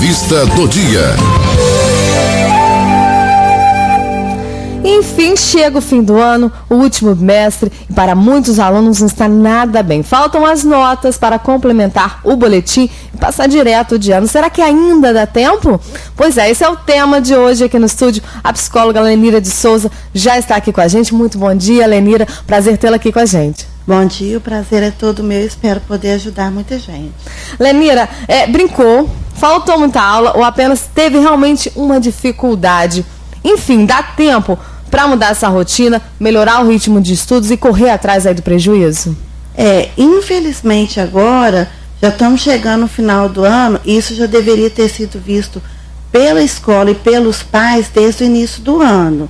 Entrevista do dia. Enfim, chega o fim do ano, o último bimestre, e para muitos alunos não está nada bem. Faltam as notas para complementar o boletim e passar direto de ano. Será que ainda dá tempo? Pois é, esse é o tema de hoje aqui no estúdio. A psicóloga Lenira de Souza já está aqui com a gente. Muito bom dia, Lenira. Prazer tê-la aqui com a gente. Bom dia, o prazer é todo meu. Espero poder ajudar muita gente. Lenira, brincou, faltou muita aula ou apenas teve realmente uma dificuldade? Enfim, dá tempo para mudar essa rotina, melhorar o ritmo de estudos e correr atrás aí do prejuízo? Infelizmente agora, já estamos chegando no final do ano, e isso já deveria ter sido visto pela escola e pelos pais desde o início do ano.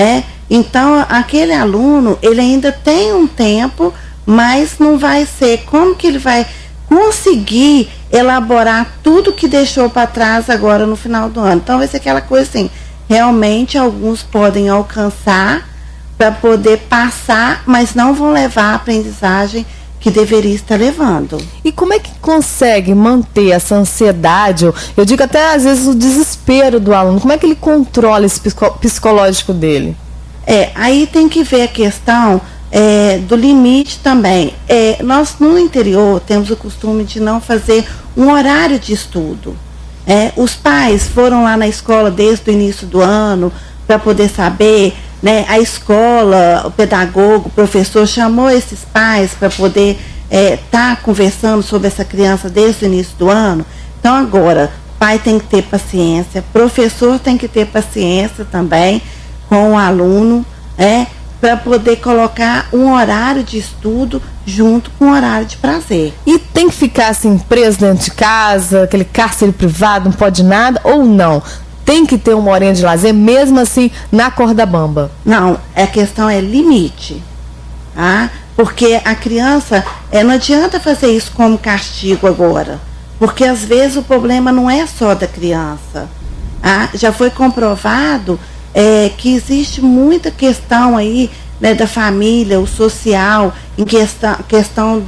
Então, aquele aluno, ele ainda tem um tempo, mas não vai ser como que ele vai conseguir elaborar tudo que deixou para trás agora no final do ano. Então, vai ser aquela coisa assim, realmente alguns podem alcançar para poder passar, mas não vão levar a aprendizagem que deveria estar levando. E como é que consegue manter essa ansiedade, eu digo até às vezes o desespero do aluno, como é que ele controla esse psicológico dele? Aí tem que ver a questão do limite também. Nós no interior temos o costume de não fazer um horário de estudo. Os pais foram lá na escola desde o início do ano para poder saber, a escola, o pedagogo, o professor chamou esses pais para poder estar conversando sobre essa criança desde o início do ano. Então agora, pai tem que ter paciência, professor tem que ter paciência também com o aluno, para poder colocar um horário de estudo junto com um horário de prazer. E tem que ficar assim preso dentro de casa, aquele cárcere privado, não pode nada, ou não? Tem que ter uma horinha de lazer, mesmo assim, na corda bamba? Não, a questão é limite, tá? Porque a criança, não adianta fazer isso como castigo agora, porque às vezes o problema não é só da criança. Já foi comprovado que existe muita questão aí, da família, o social, em questão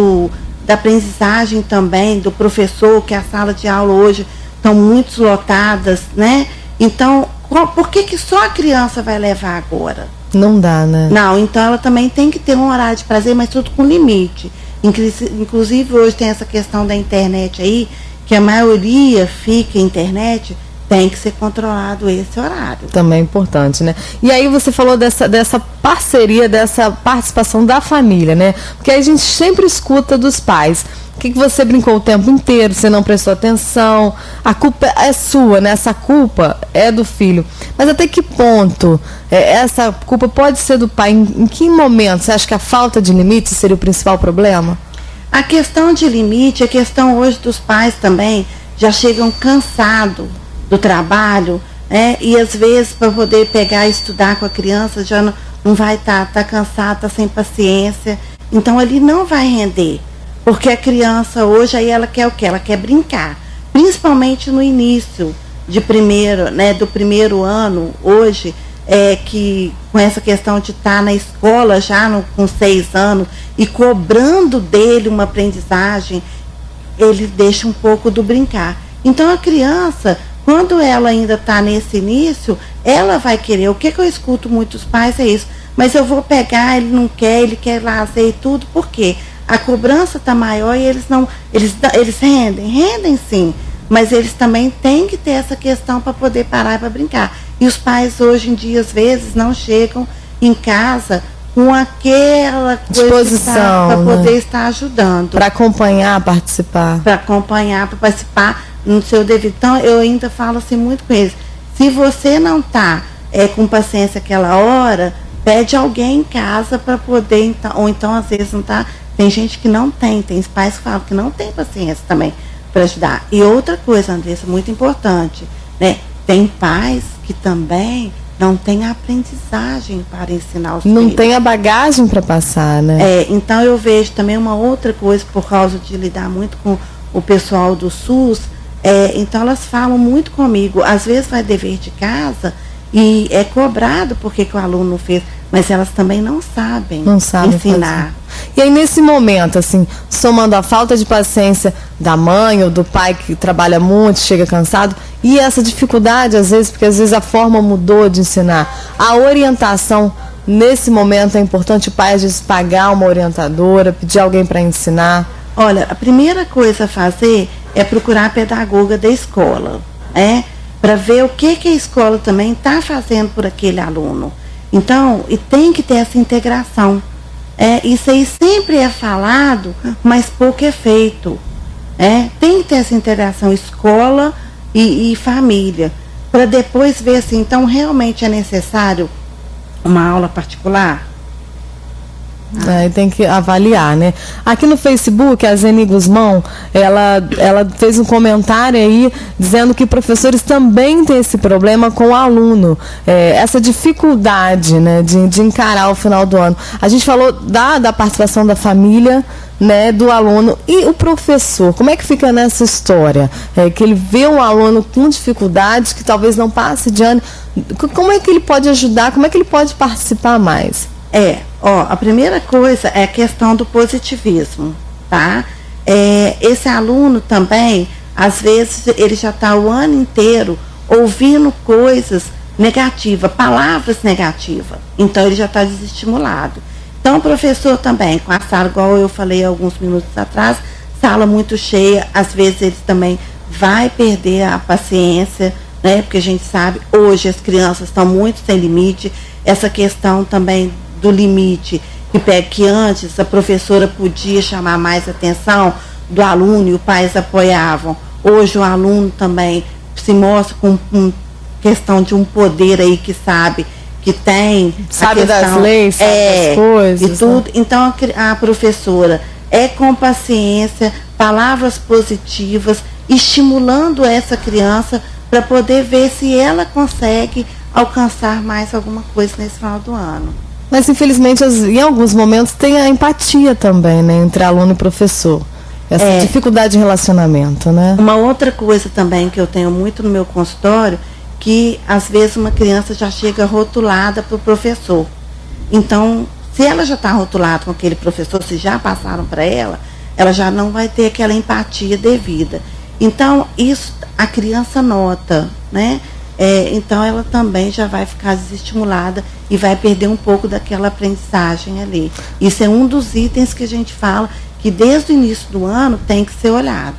da aprendizagem também, do professor, que a sala de aula hoje estão muito lotadas, Então, por que só a criança vai levar agora? Não dá, né? Não, então ela também tem que ter um horário de prazer, mas tudo com limite. Inclusive hoje tem essa questão da internet aí, que a maioria fica em internet. Tem que ser controlado esse horário. Também é importante, né? E aí você falou dessa parceria, dessa participação da família, né? Porque aí a gente sempre escuta dos pais. O que você brincou o tempo inteiro, você não prestou atenção, a culpa é sua, né? Essa culpa é do filho. Mas até que ponto essa culpa pode ser do pai? Em que momento você acha que a falta de limite seria o principal problema? A questão de limite, a questão hoje dos pais também já chegam cansados do trabalho, e às vezes para poder pegar e estudar com a criança já não vai estar cansado, está sem paciência, então ele não vai render, porque a criança hoje aí ela quer o quê? Ela quer brincar, principalmente no início de do primeiro ano, hoje, que com essa questão de estar na escola já com 6 anos e cobrando dele uma aprendizagem, ele deixa um pouco do brincar. Então a criança, quando ela ainda está nesse início, ela vai querer. O que eu escuto muitos pais é isso. Mas eu vou pegar, ele não quer, ele quer lazer e tudo. Por quê? A cobrança está maior e eles rendem sim. Mas eles também têm que ter essa questão para poder parar para brincar. E os pais hoje em dia, às vezes, não chegam em casa com aquela disposição para poder estar ajudando. Para acompanhar, participar. Para acompanhar, para participar no seu devido. Então, eu ainda falo assim muito com eles. Se você não está com paciência aquela hora, pede alguém em casa para poder, ou então às vezes não está. Tem gente que não tem pais que falam que não tem paciência também para ajudar. E outra coisa, Andressa, muito importante, tem pais que também não têm aprendizagem para ensinar os filhos. Não tem a bagagem para passar, né? Então eu vejo também uma outra coisa, por causa de lidar muito com o pessoal do SUS. Então elas falam muito comigo, às vezes vai dever de casa e é cobrado porque que o aluno não fez, mas elas também não sabem ensinar. Fazer. E aí, nesse momento, assim, somando a falta de paciência da mãe ou do pai que trabalha muito, chega cansado, e essa dificuldade, às vezes, porque às vezes a forma mudou de ensinar, a orientação, nesse momento, é importante o pai, às vezes, pagar uma orientadora, pedir alguém para ensinar? Olha, a primeira coisa a fazer é procurar a pedagoga da escola, para ver o que a escola também está fazendo por aquele aluno. Então, e tem que ter essa integração. Isso aí sempre é falado, mas pouco é feito. Tem que ter essa integração escola e família, para depois ver se então realmente é necessário uma aula particular. Aí tem que avaliar, né? Aqui no Facebook, a Zeni Guzmão, ela fez um comentário aí dizendo que professores também têm esse problema com o aluno, essa dificuldade, né, de encarar o final do ano. A gente falou da participação da família, né, do aluno, e o professor, como é que fica nessa história? Que ele vê um aluno com dificuldades, que talvez não passe de ano, como é que ele pode ajudar, como é que ele pode participar mais? A primeira coisa é a questão do positivismo, tá? Esse aluno também, às vezes, ele já está o ano inteiro ouvindo coisas negativas, palavras negativas. Então, ele já está desestimulado. Então, o professor também, com a sala, igual eu falei alguns minutos atrás, sala muito cheia, às vezes ele também vai perder a paciência, né? Porque a gente sabe, hoje as crianças estão muito sem limite, essa questão também do limite, que antes a professora podia chamar mais atenção do aluno e os pais apoiavam. Hoje o aluno também se mostra com questão de um poder aí que sabe, que tem... Sabe das leis, sabe das coisas. E tudo. Né? Então a professora com paciência, palavras positivas, estimulando essa criança para poder ver se ela consegue alcançar mais alguma coisa nesse final do ano. Mas, infelizmente, em alguns momentos tem a empatia também, né, entre aluno e professor. Essa dificuldade de relacionamento, né? Uma outra coisa também que eu tenho muito no meu consultório, que às vezes uma criança já chega rotulada para o professor. Então, se ela já está rotulada com aquele professor, se já passaram para ela já não vai ter aquela empatia devida. Então, isso a criança nota, né? Então ela também já vai ficar desestimulada e vai perder um pouco daquela aprendizagem ali. Isso é um dos itens que a gente fala que desde o início do ano tem que ser olhado.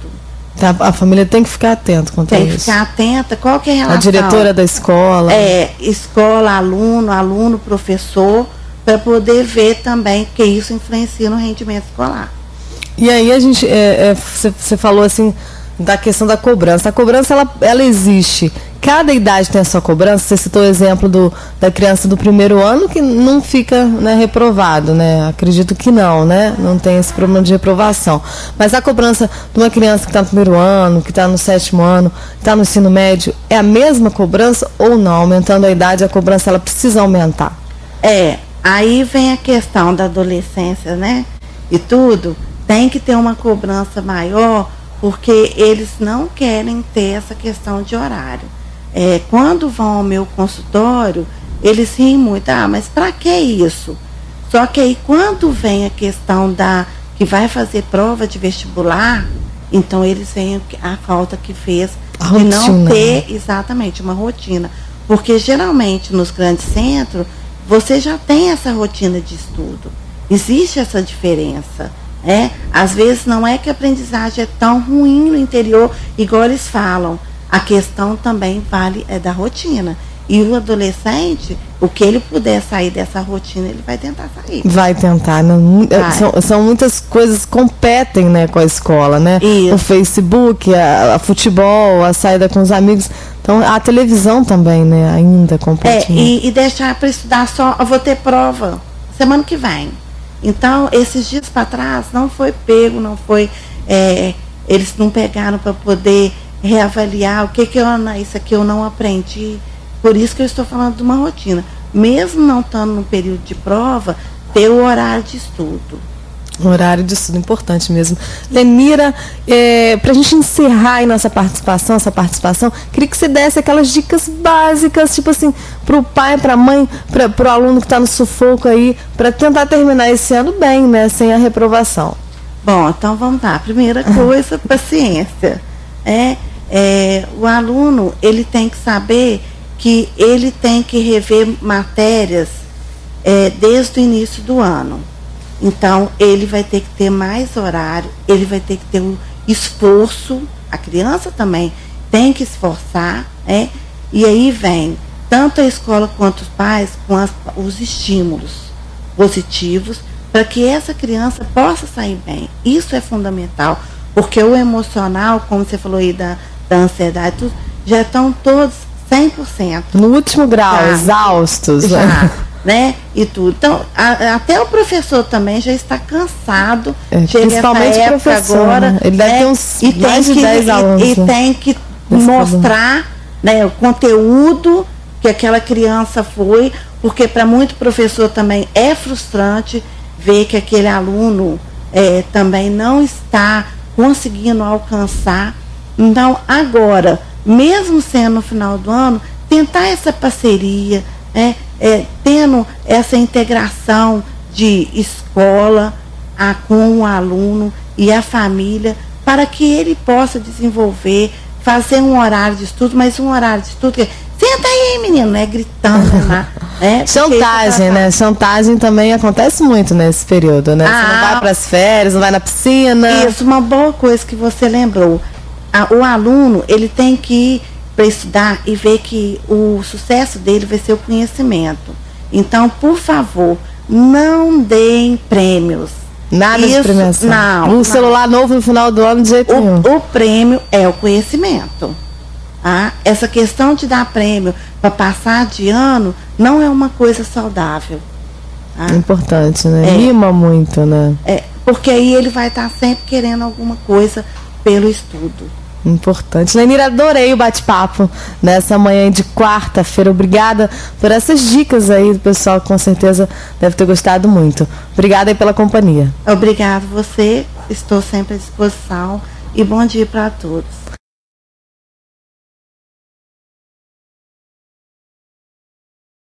A família tem que ficar atenta quanto a isso. Tem que ficar atenta, qual que é a relação? A diretora da escola. Escola, aluno, professor, para poder ver também que isso influencia no rendimento escolar. E aí a gente, você falou assim, da questão da cobrança. A cobrança, ela existe. Cada idade tem a sua cobrança. Você citou o exemplo da criança do primeiro ano que não fica, né, reprovado, né? Acredito que não, né? Não tem esse problema de reprovação. Mas a cobrança de uma criança que está no primeiro ano, que está no 7º ano, que está no ensino médio, é a mesma cobrança ou não? Aumentando a idade, a cobrança ela precisa aumentar? Aí vem a questão da adolescência, né? E tudo, tem que ter uma cobrança maior, porque eles não querem ter essa questão de horário. Quando vão ao meu consultório, eles riem muito, mas para que isso? Só que aí quando vem a questão que vai fazer prova de vestibular, então eles veem a falta que fez de não ter exatamente uma rotina. Porque geralmente nos grandes centros, você já tem essa rotina de estudo. Existe essa diferença. Às vezes não é que a aprendizagem é tão ruim no interior, igual eles falam. A questão também da rotina. E o adolescente, o que ele puder sair dessa rotina, ele vai tentar sair. Vai tentar. São muitas coisas que competem, né, com a escola, né? Isso. O Facebook, a futebol, a saída com os amigos. Então, a televisão também, né, ainda compete. E deixar para estudar só, eu vou ter prova semana que vem. Então, esses dias para trás, não foi pego, eles não pegaram para poder reavaliar isso aqui eu não aprendi. Por isso que eu estou falando de uma rotina. Mesmo não estando no período de prova, ter o horário de estudo. Horário de estudo importante mesmo. Lenira, para a gente encerrar aí nossa participação, queria que você desse aquelas dicas básicas, tipo assim, para o pai, para a mãe, para o aluno que está no sufoco aí, para tentar terminar esse ano bem, né, sem a reprovação. Bom, então vamos lá. Primeira coisa, paciência. O aluno, ele tem que saber que ele tem que rever matérias desde o início do ano. Então, ele vai ter que ter mais horário, ele vai ter que ter um esforço, a criança também tem que esforçar, e aí vem tanto a escola quanto os pais com os estímulos positivos para que essa criança possa sair bem. Isso é fundamental, porque o emocional, como você falou aí da ansiedade, tudo, já estão todos 100%. No último grau, exaustos. Já. Né? E tudo. Então, até o professor também já está cansado. Principalmente o professor. Agora, né? Ele deve ter uns mais de 10 alunos. E tem que mostrar, né, o conteúdo que aquela criança foi, porque para muito professor também é frustrante ver que aquele aluno também não está conseguindo alcançar. Então, agora, mesmo sendo no final do ano, tentar essa parceria, tendo essa integração de escola com o aluno e a família, para que ele possa desenvolver, fazer um horário de estudo, mas um horário de estudo que senta aí, menino, gritando lá. Chantagem, né? Chantagem também acontece muito nesse período, né? Você não vai para as férias, não vai na piscina. Isso, uma boa coisa que você lembrou. O aluno, ele tem que ir para estudar e ver que o sucesso dele vai ser o conhecimento. Então, por favor, não deem prêmios. Nada de premiação. Não. Celular novo no final do ano de jeito nenhum. O prêmio é o conhecimento. Essa questão de dar prêmio para passar de ano não é uma coisa saudável. Importante, né? Rima muito, né? Porque aí ele vai estar sempre querendo alguma coisa pelo estudo. Importante. Lenira, adorei o bate-papo nessa manhã de quarta-feira. Obrigada por essas dicas aí do pessoal que com certeza deve ter gostado muito. Obrigada aí pela companhia. Obrigado você. Estou sempre à disposição e bom dia para todos.